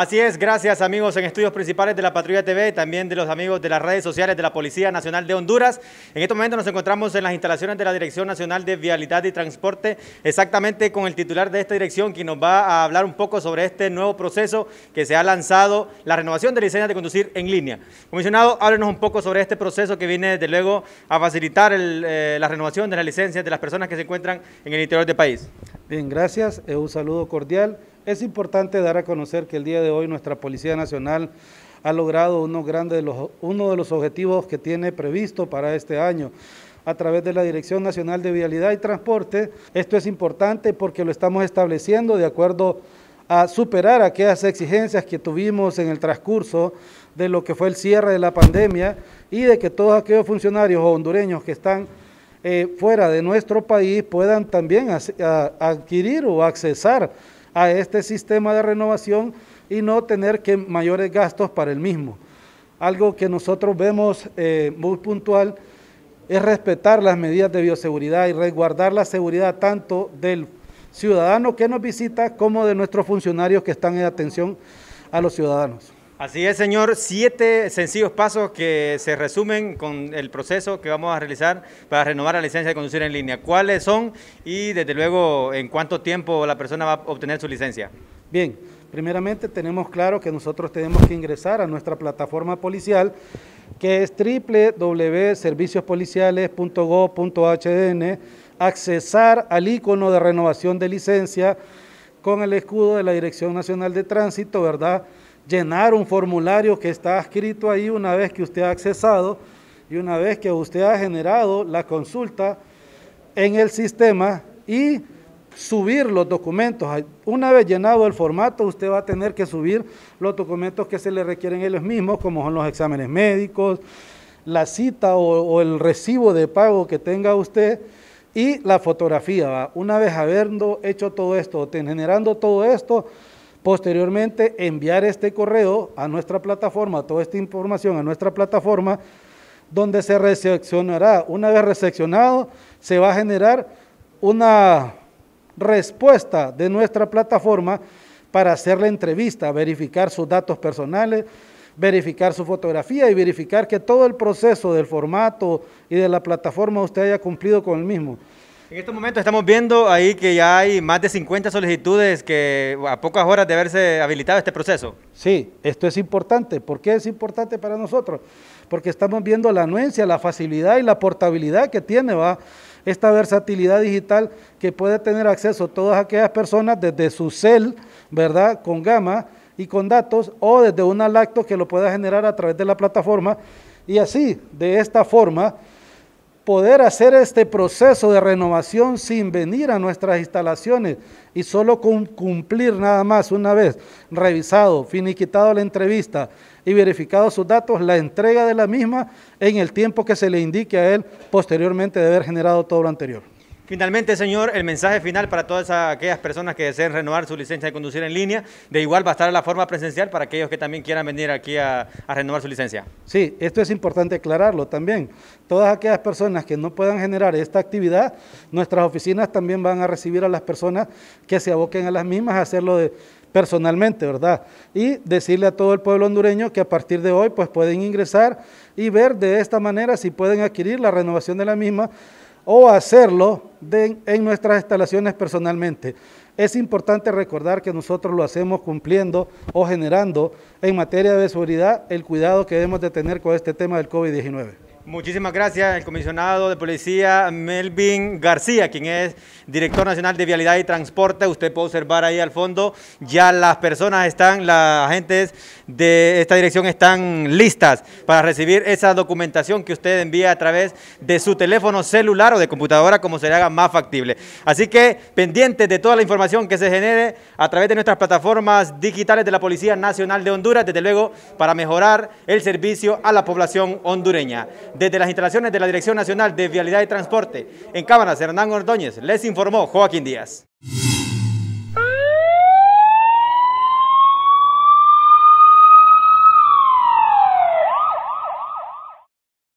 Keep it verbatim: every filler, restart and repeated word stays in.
Así es, gracias amigos en estudios principales de la Patrulla T V y también de los amigos de las redes sociales de la Policía Nacional de Honduras. En este momento nos encontramos en las instalaciones de la Dirección Nacional de Vialidad y Transporte, exactamente con el titular de esta dirección, quien nos va a hablar un poco sobre este nuevo proceso que se ha lanzado, la renovación de licencias de conducir en línea. Comisionado, háblenos un poco sobre este proceso que viene desde luego a facilitar el, eh, la renovación de las licencias de las personas que se encuentran en el interior del país. Bien, gracias, eh, un saludo cordial. Es importante dar a conocer que el día de hoy nuestra Policía Nacional ha logrado uno, grande de los, uno de los objetivos que tiene previsto para este año a través de la Dirección Nacional de Vialidad y Transporte. Esto es importante porque lo estamos estableciendo de acuerdo a superar aquellas exigencias que tuvimos en el transcurso de lo que fue el cierre de la pandemia y de que todos aquellos funcionarios hondureños que están eh, fuera de nuestro país puedan también a, a, adquirir o accesar a este sistema de renovación y no tener que mayores gastos para el mismo. Algo que nosotros vemos eh, muy puntual es respetar las medidas de bioseguridad y resguardar la seguridad tanto del ciudadano que nos visita como de nuestros funcionarios que están en atención a los ciudadanos. Así es, señor, siete sencillos pasos que se resumen con el proceso que vamos a realizar para renovar la licencia de conducir en línea. ¿Cuáles son y desde luego en cuánto tiempo la persona va a obtener su licencia? Bien, primeramente tenemos claro que nosotros tenemos que ingresar a nuestra plataforma policial que es doble u doble u doble u punto servicios policiales punto gob punto h n, accesar al icono de renovación de licencia con el escudo de la Dirección Nacional de Tránsito, ¿verdad?, llenar un formulario que está escrito ahí una vez que usted ha accesado y una vez que usted ha generado la consulta en el sistema y subir los documentos. Una vez llenado el formato, usted va a tener que subir los documentos que se le requieren ellos mismos, como son los exámenes médicos, la cita o, o el recibo de pago que tenga usted y la fotografía, ¿va? Una vez habiendo hecho todo esto, generando todo esto, posteriormente enviar este correo a nuestra plataforma, toda esta información a nuestra plataforma, donde se recepcionará. Una vez recepcionado, se va a generar una respuesta de nuestra plataforma para hacer la entrevista, verificar sus datos personales, verificar su fotografía y verificar que todo el proceso del formato y de la plataforma usted haya cumplido con el mismo. En estos momentos estamos viendo ahí que ya hay más de cincuenta solicitudes que a pocas horas de haberse habilitado este proceso. Sí, esto es importante. ¿Por qué es importante para nosotros? Porque estamos viendo la anuencia, la facilidad y la portabilidad que tiene, ¿va?, esta versatilidad digital que puede tener acceso a todas aquellas personas desde su cel, ¿verdad?, con gama y con datos, o desde una lacto que lo pueda generar a través de la plataforma y así, de esta forma, poder hacer este proceso de renovación sin venir a nuestras instalaciones y solo con cumplir nada más una vez revisado, finiquitado la entrevista y verificado sus datos, la entrega de la misma en el tiempo que se le indique a él posteriormente de haber generado todo lo anterior. Finalmente, señor, el mensaje final para todas aquellas personas que deseen renovar su licencia de conducir en línea, de igual va a estar la forma presencial para aquellos que también quieran venir aquí a, a renovar su licencia. Sí, esto es importante aclararlo también. Todas aquellas personas que no puedan generar esta actividad, nuestras oficinas también van a recibir a las personas que se aboquen a las mismas a hacerlo de, personalmente, ¿verdad? Y decirle a todo el pueblo hondureño que a partir de hoy pues pueden ingresar y ver de esta manera si pueden adquirir la renovación de la misma o hacerlo de, en nuestras instalaciones personalmente. Es importante recordar que nosotros lo hacemos cumpliendo o generando en materia de seguridad el cuidado que debemos de tener con este tema del COVID diecinueve. Muchísimas gracias, el comisionado de policía Melvin García, quien es director nacional de Vialidad y Transporte. Usted puede observar ahí al fondo, ya las personas están, las agentes de esta dirección están listas para recibir esa documentación que usted envía a través de su teléfono celular o de computadora, como se le haga más factible. Así que pendientes de toda la información que se genere a través de nuestras plataformas digitales de la Policía Nacional de Honduras, desde luego para mejorar el servicio a la población hondureña. Desde las instalaciones de la Dirección Nacional de Vialidad y Transporte, en cámaras, Hernán Ordóñez, les informó Joaquín Díaz.